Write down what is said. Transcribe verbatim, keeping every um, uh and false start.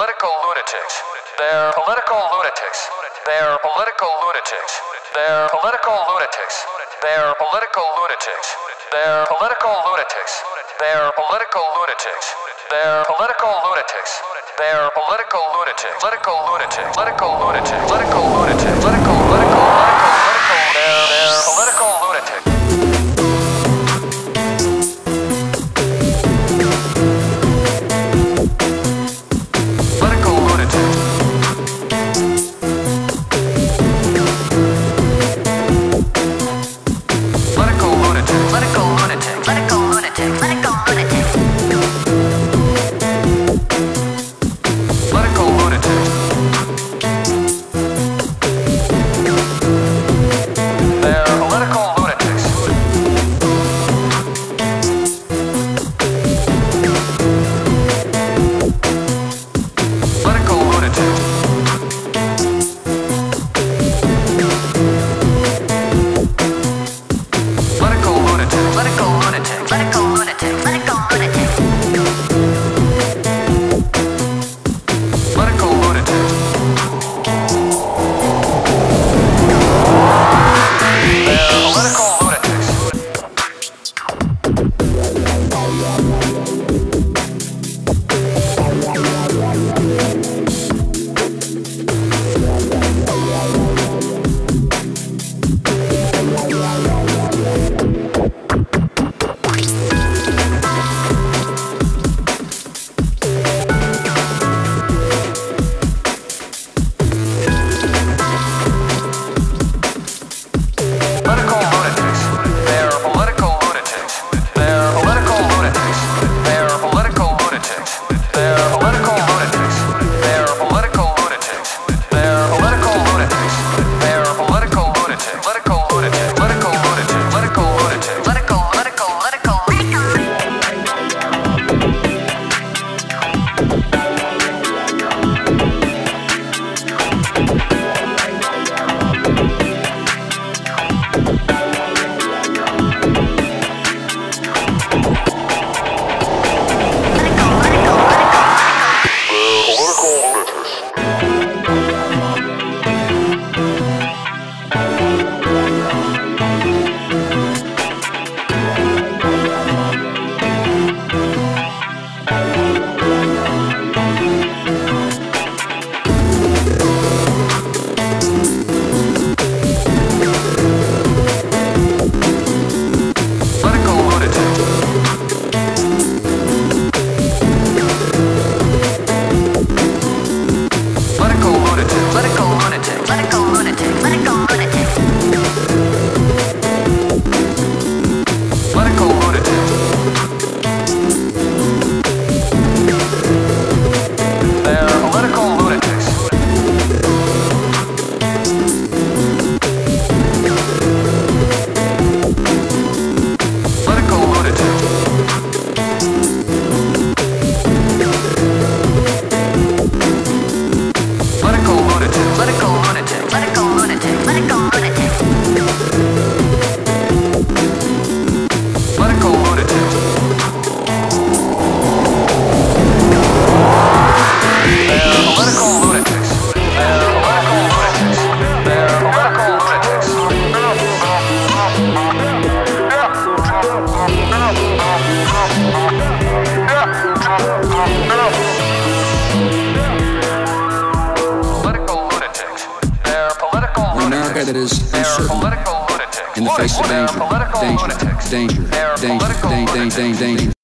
political lunatics. They're political lunatics. They're political lunatics. They're political lunatics. They're political lunatics. They're political lunatics. They're political lunatics. They're political lunatics. They're political lunatics. Political lunatics. Political lunatics. Political lunatics. Political political political political. They're they're political lunatics. That is uncertain in the face of danger, danger, danger, danger, danger, danger, danger, danger.